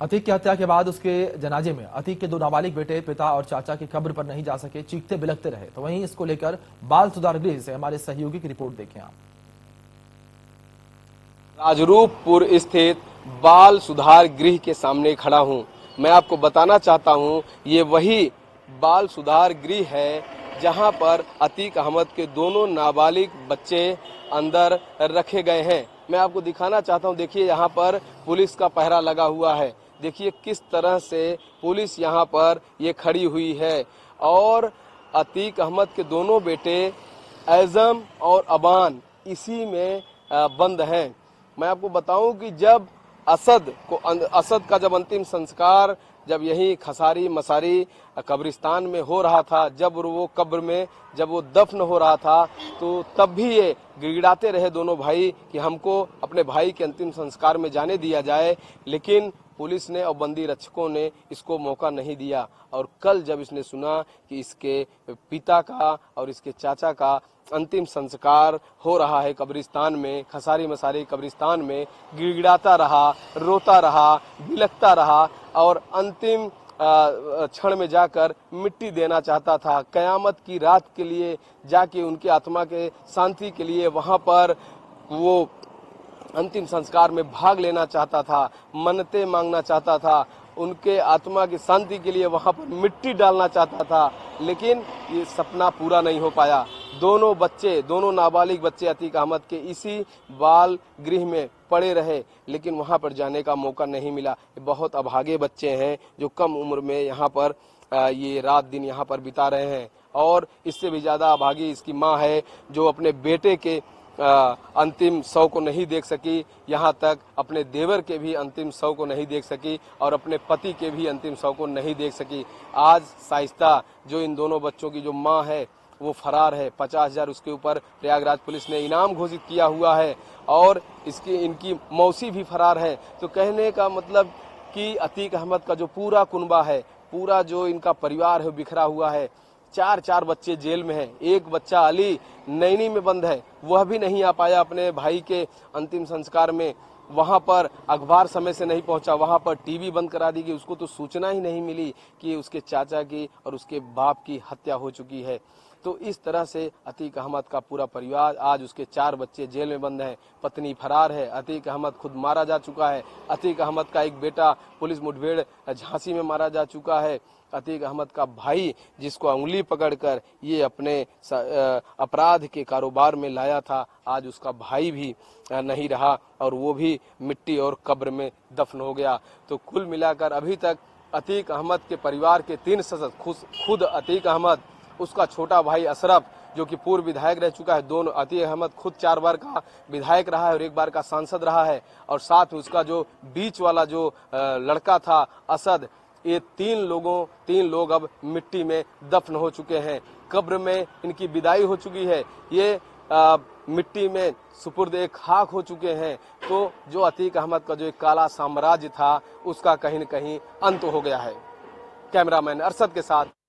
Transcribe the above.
अतीक की हत्या के बाद उसके जनाजे में अतीक के 2 नाबालिग बेटे, पिता और चाचा की कब्र पर नहीं जा सके, चीखते बिलखते रहे। तो वहीं इसको लेकर बाल सुधार गृह से हमारे सहयोगी की रिपोर्ट देखें आप। राजरूपपुर स्थित बाल सुधार गृह के सामने खड़ा हूं। मैं आपको बताना चाहता हूं, ये वही बाल सुधार गृह है जहां पर अतीक अहमद के दोनों नाबालिग बच्चे अंदर रखे गए हैं। मैं आपको दिखाना चाहता हूं, देखिए यहाँ पर पुलिस का पहरा लगा हुआ है। देखिए किस तरह से पुलिस यहाँ पर ये खड़ी हुई है और अतीक अहमद के दोनों बेटे एज़म और अबान इसी में बंद हैं। मैं आपको बताऊं कि जब असद का जब अंतिम संस्कार जब यही खसारी मसारी कब्रिस्तान में हो रहा था, जब वो कब्र में जब वो दफन हो रहा था, तो तब भी ये गिड़गिड़ाते रहे दोनों भाई कि हमको अपने भाई के अंतिम संस्कार में जाने दिया जाए, लेकिन पुलिस ने और बंदी रक्षकों ने इसको मौका नहीं दिया। और कल जब इसने सुना कि इसके पिता का और इसके चाचा का अंतिम संस्कार हो रहा है कब्रिस्तान में, खसारी मसारी कब्रिस्तान में, गिड़गिड़ाता रहा, रोता रहा, बिलखता रहा और अंतिम क्षण में जाकर मिट्टी देना चाहता था। कयामत की रात के लिए जाके उनकी आत्मा के शांति के लिए वहां पर वो अंतिम संस्कार में भाग लेना चाहता था, मन्नतें मांगना चाहता था, उनके आत्मा की शांति के लिए वहां पर मिट्टी डालना चाहता था, लेकिन ये सपना पूरा नहीं हो पाया। दोनों बच्चे, दोनों नाबालिग बच्चे अतीक अहमद के इसी बाल गृह में पड़े रहे, लेकिन वहां पर जाने का मौका नहीं मिला। बहुत अभागे बच्चे हैं जो कम उम्र में यहाँ पर ये रात दिन यहाँ पर बिता रहे हैं। और इससे भी ज्यादा अभागी इसकी माँ है जो अपने बेटे के अंतिम शव को नहीं देख सकी, यहाँ तक अपने देवर के भी अंतिम शव को नहीं देख सकी और अपने पति के भी अंतिम शव को नहीं देख सकी। आज शाइस्ता जो इन दोनों बच्चों की जो माँ है वो फरार है। 50,000 उसके ऊपर प्रयागराज पुलिस ने इनाम घोषित किया हुआ है और इनकी मौसी भी फरार है। तो कहने का मतलब कि अतीक अहमद का जो पूरा कुनबा है, पूरा जो इनका परिवार है बिखरा हुआ है। 4 बच्चे जेल में हैं। एक बच्चा अली नैनी में बंद है, वह भी नहीं आ पाया अपने भाई के अंतिम संस्कार में। वहां पर अखबार समय से नहीं पहुंचा, वहां पर टीवी बंद करा दी गई, उसको तो सूचना ही नहीं मिली कि उसके चाचा की और उसके बाप की हत्या हो चुकी है। तो इस तरह से अतीक अहमद का पूरा परिवार, आज उसके 4 बच्चे जेल में बंद हैं, पत्नी फरार है, अतीक अहमद खुद मारा जा चुका है, अतीक अहमद का एक बेटा पुलिस मुठभेड़ झांसी में मारा जा चुका है, अतीक अहमद का भाई जिसको उंगली पकड़कर ये अपने अपराध के कारोबार में लाया था, आज उसका भाई भी नहीं रहा और वो भी मिट्टी और कब्र में दफन हो गया। तो कुल मिलाकर अभी तक अतीक अहमद के परिवार के 3 सदस्य, खुद अतीक अहमद, उसका छोटा भाई अशरफ जो कि पूर्व विधायक रह चुका है, दोनों अतीक अहमद खुद 4 बार का विधायक रहा है और 1 बार का सांसद रहा है, और साथ में उसका जो बीच वाला जो लड़का था असद, ये 3 लोग अब मिट्टी में दफन हो चुके हैं। कब्र में इनकी विदाई हो चुकी है, ये मिट्टी में सुपुर्द एक खाक हो चुके हैं। तो जो अतीक अहमद का जो एक काला साम्राज्य था उसका कहीं न कहीं अंत हो गया है। कैमरामैन अरशद के साथ